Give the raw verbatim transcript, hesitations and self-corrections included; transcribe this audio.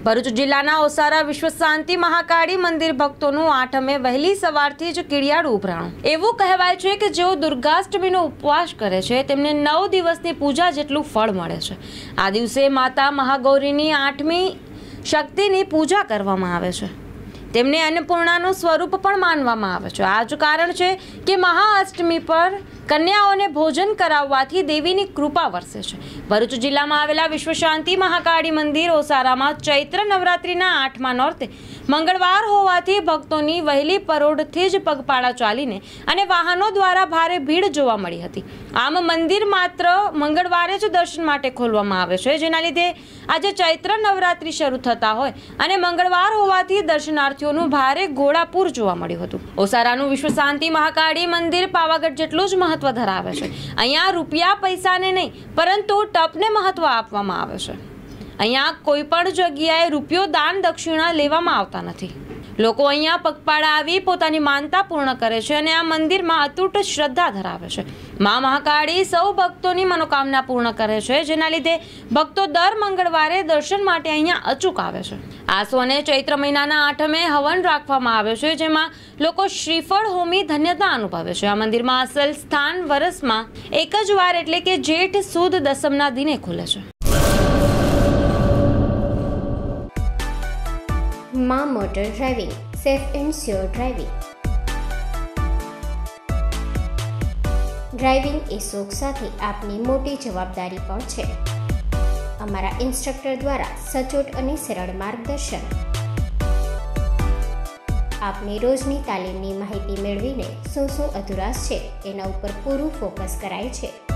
ભરૂચ જિલ્લાના ઓસારા વિશ્વ શાંતિ મહાકાળી મંદિર ભક્તોનું આઠમે વહેલી સવારથી જ કીડિયાળું ઉભરાણું। એવું કહેવાય છે કે જેઓ દુર્ગાષ્ટમીનો ઉપવાસ કરે છે તેમને નવ દિવસની પૂજા જેટલું ફળ મળે છે। આ દિવસે માતા મહાગૌરીની આઠમી શક્તિની પૂજા કરવામાં આવે છે। તેમને અન્નપૂર્ણાનું સ્વરૂપ પણ માનવામાં આવે છે। આ જ કારણ છે કે મહાઅષ્ટમી પર કન્યાઓને ભોજન કરાવવાથી દેવીની કૃપા વરસે છે। ભરૂચ જિલ્લામાં આવેલા વિશ્વ શાંતિ મહાકાળી મંદિર ઓસારામાં ચૈત્ર નવરાત્રિના આઠમા નોરતે મંગળવાર હોવાથી ભક્તોની વહેલી પરોઢથી જ પગપાળા ચાલીને અને વાહનો દ્વારા ભારે ભીડ જોવા મળી હતી। આમ મંદિર માત્ર મંગળવારે જ દર્શન માટે ખોલવામાં આવે છે, જેના લીધે આજે ચૈત્ર નવરાત્રિ શરૂ થતા હોય અને મંગળવાર હોવાથી દર્શનાર્થીઓનું ભારે ઘોડાપૂર જોવા મળ્યું હતું। ઓસારાનું વિશ્વ શાંતિ મહાકાળી મંદિર પાવાગઢ જેટલું જ મહત્વ ધરાવે છે। અહીંયા રૂપિયા પૈસાને નહીં પરંતુ ટપને મહત્વ આપવામાં આવે છે। અહીંયા કોઈ પણ જગ્યાએ રૂપિયો દાન દક્ષિણા લેવામાં આવતા નથી। લોકો અહીંયા પગપાળા આવી પોતાની માનતા પૂર્ણ કરે છે અને આ મંદિરમાં અતૂટ શ્રદ્ધા ધરાવે છે। મા મહાકાળી સૌ ભક્તોની મનોકામના પૂર્ણ કરે છે, જેના લીધે ભક્તો દર મંગળવારે દર્શન માટે અહીંયા અચૂક આવે છે। આસો અને ચૈત્ર મહિનાના આઠમે હવન રાખવામાં આવે છે, જેમાં લોકો શ્રીફળ હોમી ધન્યતા અનુભવે છે। આ મંદિરમાં અસલ સ્થાન વર્ષમાં એક જ વાર એટલે કે જેઠ સુદ દસમના દિને ખુલે છે। માં motor driving, safe and sure driving. Driving એ શોખ સાથે આપની મોટી જવાબદારી પણ છે। અમારા ઇન્સ્ટ્રક્ટર દ્વારા સચોટ અને સરળ માર્ગદર્શન। આપની રોજની તાલીમની માહિતી મેળવીને શું શું અધુરાશ છે એના ઉપર પૂરું ફોકસ કરાય છે।